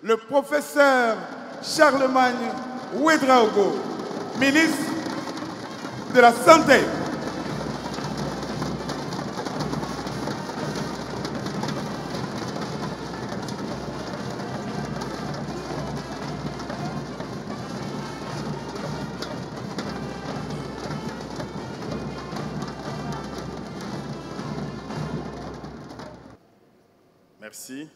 le professeur Charlemagne Ouédraogo, ministre de la Santé. Merci.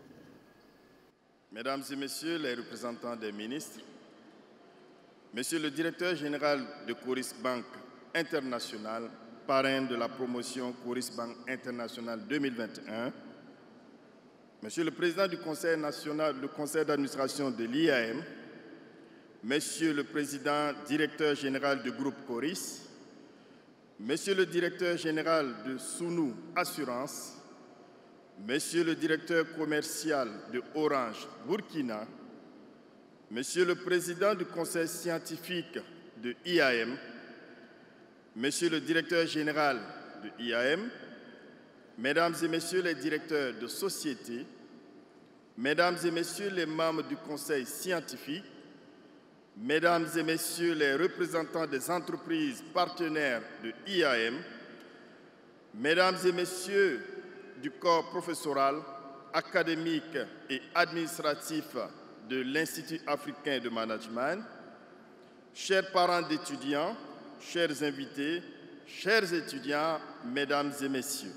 Mesdames et Messieurs les représentants des ministres, Monsieur le directeur général de Coris Bank International, parrain de la promotion Coris Bank International 2021, Monsieur le président du Conseil national, le Conseil d'administration de l'IAM, Monsieur le président directeur général du groupe Coris, Monsieur le directeur général de Sunu Assurance, Monsieur le directeur commercial de Orange Burkina, Monsieur le président du conseil scientifique de IAM, Monsieur le directeur général de IAM, Mesdames et Messieurs les directeurs de société, Mesdames et Messieurs les membres du conseil scientifique, Mesdames et Messieurs les représentants des entreprises partenaires de IAM, Mesdames et Messieurs du corps professoral, académique et administratif de l'Institut africain de management, chers parents d'étudiants, chers invités, chers étudiants, mesdames et messieurs.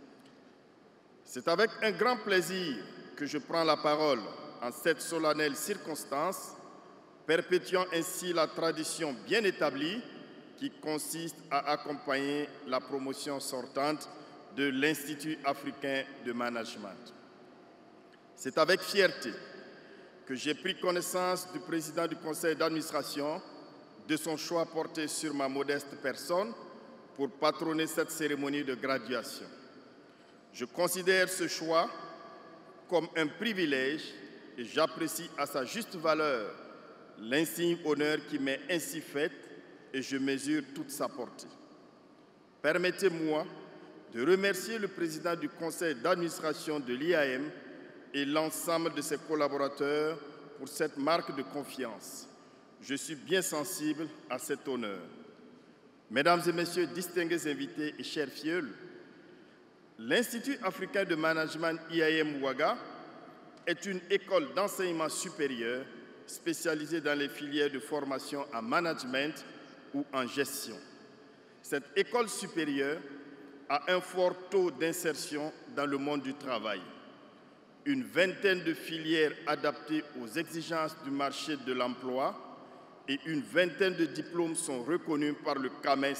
C'est avec un grand plaisir que je prends la parole en cette solennelle circonstance, perpétuant ainsi la tradition bien établie qui consiste à accompagner la promotion sortante de l'Institut africain de management. C'est avec fierté que j'ai pris connaissance du président du conseil d'administration, de son choix porté sur ma modeste personne pour patronner cette cérémonie de graduation. Je considère ce choix comme un privilège et j'apprécie à sa juste valeur l'insigne honneur qui m'est ainsi fait et je mesure toute sa portée. Permettez-moi de remercier le président du conseil d'administration de l'IAM et l'ensemble de ses collaborateurs pour cette marque de confiance. Je suis bien sensible à cet honneur. Mesdames et Messieurs, distingués invités et chers filleuls, l'Institut africain de management IAM Ouaga est une école d'enseignement supérieur spécialisée dans les filières de formation en management ou en gestion. Cette école supérieure a un fort taux d'insertion dans le monde du travail. Une vingtaine de filières adaptées aux exigences du marché de l'emploi et une vingtaine de diplômes sont reconnus par le CAMES.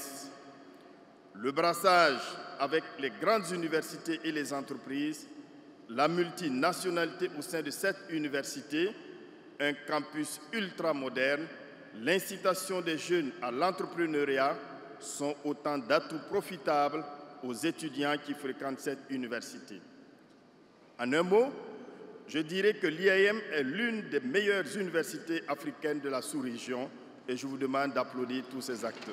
Le brassage avec les grandes universités et les entreprises, la multinationalité au sein de cette université, un campus ultramoderne, l'incitation des jeunes à l'entrepreneuriat sont autant d'atouts profitables aux étudiants qui fréquentent cette université. En un mot, je dirais que l'IAM est l'une des meilleures universités africaines de la sous-région et je vous demande d'applaudir tous ces acteurs.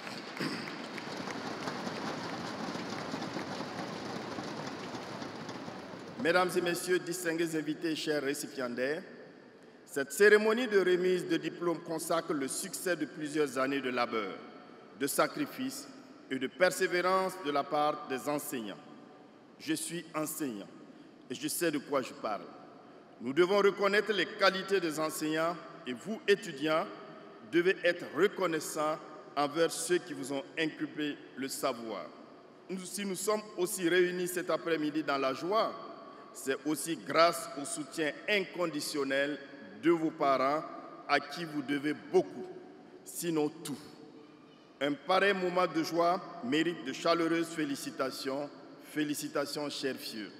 Mesdames et Messieurs, distingués invités et chers récipiendaires, cette cérémonie de remise de diplôme consacre le succès de plusieurs années de labeur, de sacrifice et de persévérance de la part des enseignants. Je suis enseignant et je sais de quoi je parle. Nous devons reconnaître les qualités des enseignants et vous, étudiants, devez être reconnaissants envers ceux qui vous ont inculqué le savoir. Si nous sommes aussi réunis cet après-midi dans la joie, c'est aussi grâce au soutien inconditionnel de vos parents à qui vous devez beaucoup, sinon tout. Un pareil moment de joie mérite de chaleureuses félicitations. Félicitations, chers filles.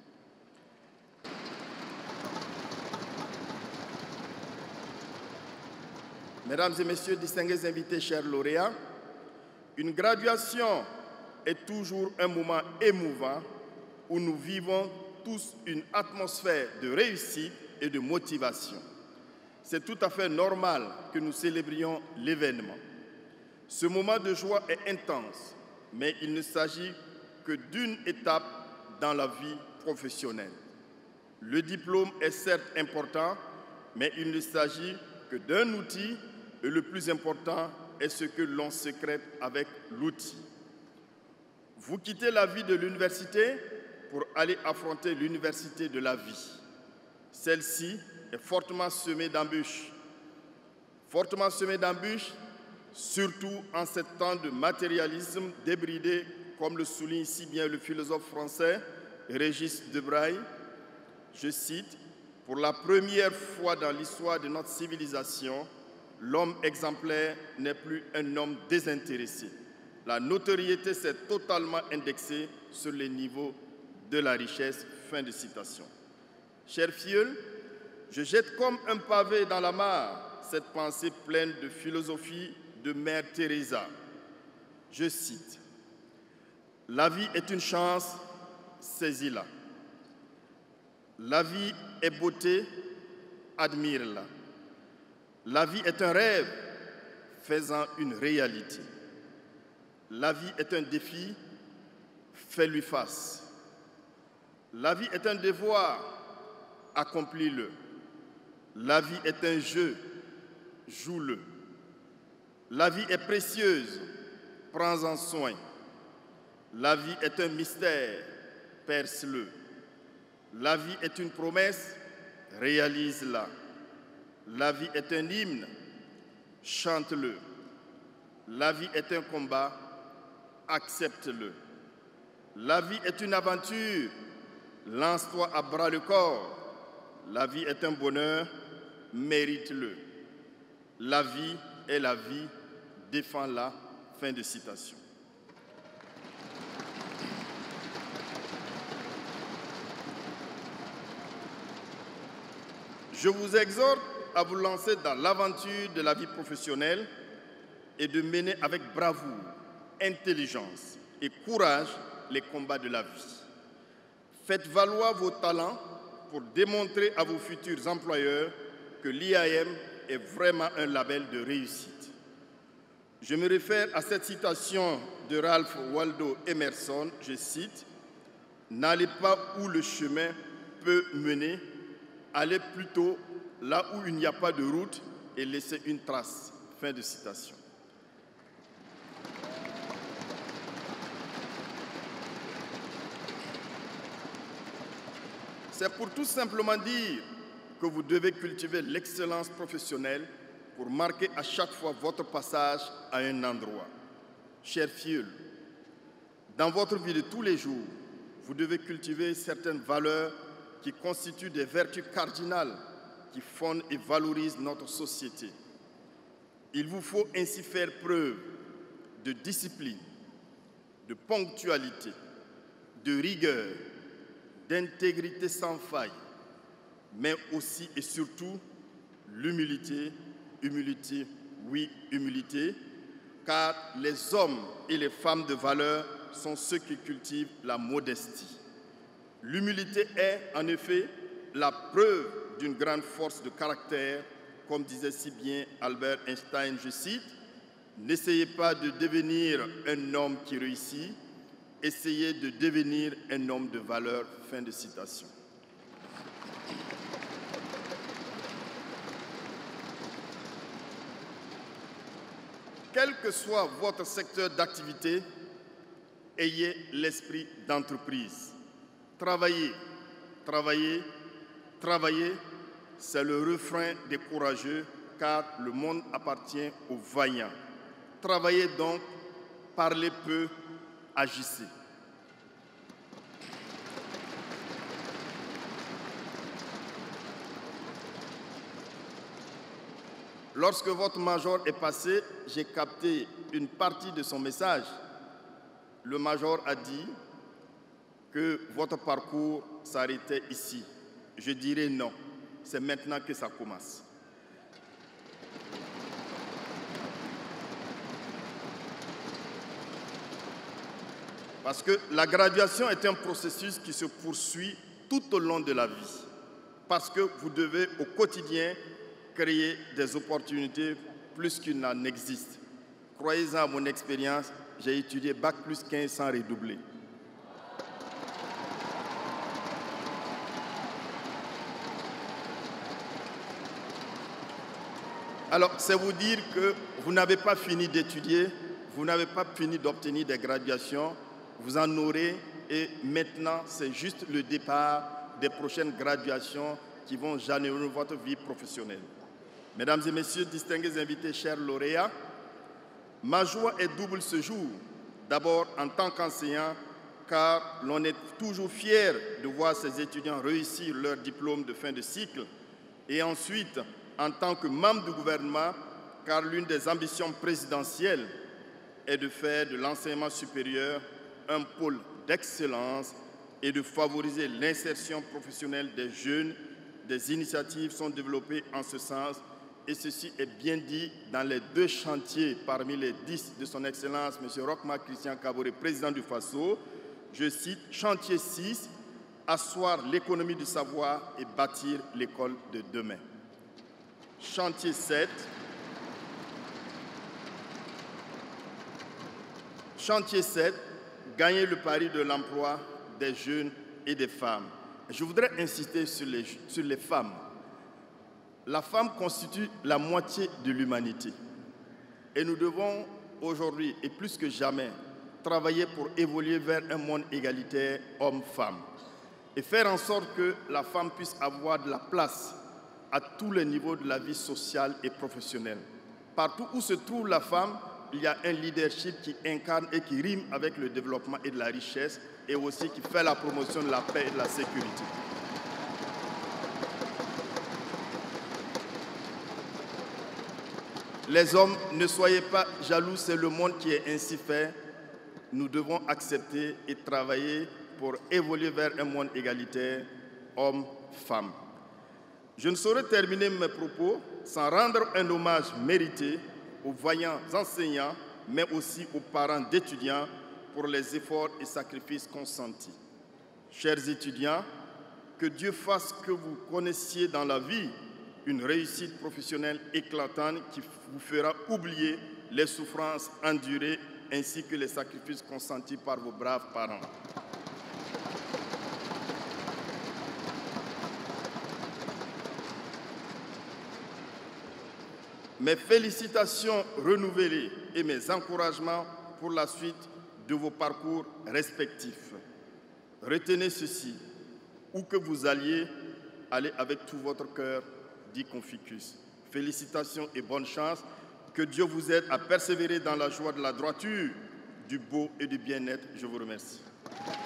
Mesdames et Messieurs, distingués invités, chers lauréats, une graduation est toujours un moment émouvant où nous vivons tous une atmosphère de réussite et de motivation. C'est tout à fait normal que nous célébrions l'événement. Ce moment de joie est intense, mais il ne s'agit que d'une étape dans la vie professionnelle. Le diplôme est certes important, mais il ne s'agit que d'un outil et le plus important est ce que l'on sécrète avec l'outil. Vous quittez la vie de l'université pour aller affronter l'université de la vie. Celle-ci est fortement semée d'embûches. Fortement semée d'embûches, surtout en ces temps de matérialisme débridé, comme le souligne si bien le philosophe français Régis Debray. Je cite, « Pour la première fois dans l'histoire de notre civilisation, l'homme exemplaire n'est plus un homme désintéressé. La notoriété s'est totalement indexée sur les niveaux de la richesse. » Fin de citation. Chers filleuls, je jette comme un pavé dans la mare cette pensée pleine de philosophie de Mère Teresa. Je cite, « La vie est une chance, saisis-la. La vie est beauté, admire-la. La vie est un rêve, fais-en une réalité. La vie est un défi, fais-lui face. La vie est un devoir, accomplis-le. La vie est un jeu, joue-le. La vie est précieuse, prends-en soin. La vie est un mystère, perce-le. La vie est une promesse, réalise-la. La vie est un hymne, chante-le. La vie est un combat, accepte-le. La vie est une aventure, lance-toi à bras le corps. La vie est un bonheur, mérite-le. La vie est la vie, défends-la. Fin de citation. Je vous exhorte à vous lancer dans l'aventure de la vie professionnelle et de mener avec bravoure, intelligence et courage les combats de la vie. Faites valoir vos talents pour démontrer à vos futurs employeurs que l'IAM est vraiment un label de réussite. Je me réfère à cette citation de Ralph Waldo Emerson, je cite, « N'allez pas où le chemin peut mener, allez plutôt là où il n'y a pas de route et laissez une trace. » Fin de citation. C'est pour tout simplement dire que vous devez cultiver l'excellence professionnelle pour marquer à chaque fois votre passage à un endroit. Chers filleuls, dans votre vie de tous les jours, vous devez cultiver certaines valeurs qui constituent des vertus cardinales qui fondent et valorisent notre société. Il vous faut ainsi faire preuve de discipline, de ponctualité, de rigueur, d'intégrité sans faille, mais aussi et surtout l'humilité, humilité, oui, humilité, car les hommes et les femmes de valeur sont ceux qui cultivent la modestie. L'humilité est, en effet, la preuve d'une grande force de caractère, comme disait si bien Albert Einstein, je cite, « N'essayez pas de devenir un homme qui réussit, essayez de devenir un homme de valeur. » Fin de citation. Quel que soit votre secteur d'activité, ayez l'esprit d'entreprise. Travaillez, travaillez, travaillez, c'est le refrain des courageux, car le monde appartient aux vaillants. Travaillez donc, parlez peu, agissez. Lorsque votre major est passé, j'ai capté une partie de son message. Le major a dit que votre parcours s'arrêtait ici. Je dirais non, c'est maintenant que ça commence. Parce que la graduation est un processus qui se poursuit tout au long de la vie. Parce que vous devez au quotidien créer des opportunités plus qu'il n'en existe. Croyez-en à mon expérience, j'ai étudié Bac plus 15 sans redoubler. Alors, c'est vous dire que vous n'avez pas fini d'étudier, vous n'avez pas fini d'obtenir des graduations, vous en aurez et maintenant, c'est juste le départ des prochaines graduations qui vont jalonner votre vie professionnelle. Mesdames et messieurs, distingués invités, chers lauréats, ma joie est double ce jour. D'abord, en tant qu'enseignant, car l'on est toujours fier de voir ces étudiants réussir leur diplôme de fin de cycle. Et ensuite, en tant que membre du gouvernement, car l'une des ambitions présidentielles est de faire de l'enseignement supérieur un pôle d'excellence et de favoriser l'insertion professionnelle des jeunes. Des initiatives sont développées en ce sens et ceci est bien dit dans les 2 chantiers parmi les 10 de son Excellence, M. Roch-Marc Christian Kaboré, président du FASO. Je cite, chantier 6, asseoir l'économie du savoir et bâtir l'école de demain. Chantier 7, gagner le pari de l'emploi des jeunes et des femmes. Je voudrais insister sur les femmes. La femme constitue la moitié de l'humanité. Et nous devons aujourd'hui, et plus que jamais, travailler pour évoluer vers un monde égalitaire homme-femme. Et faire en sorte que la femme puisse avoir de la place à tous les niveaux de la vie sociale et professionnelle. Partout où se trouve la femme, il y a un leadership qui incarne et qui rime avec le développement et de la richesse et aussi qui fait la promotion de la paix et de la sécurité. Les hommes, ne soyez pas jaloux, c'est le monde qui est ainsi fait. Nous devons accepter et travailler pour évoluer vers un monde égalitaire, homme-femme. Je ne saurais terminer mes propos sans rendre un hommage mérité aux vaillants enseignants, mais aussi aux parents d'étudiants pour les efforts et sacrifices consentis. Chers étudiants, que Dieu fasse que vous connaissiez dans la vie une réussite professionnelle éclatante qui vous fera oublier les souffrances endurées ainsi que les sacrifices consentis par vos braves parents. Mes félicitations renouvelées et mes encouragements pour la suite de vos parcours respectifs. Retenez ceci, où que vous alliez, allez avec tout votre cœur, dit Confucius. Félicitations et bonne chance. Que Dieu vous aide à persévérer dans la joie de la droiture, du beau et du bien-être. Je vous remercie.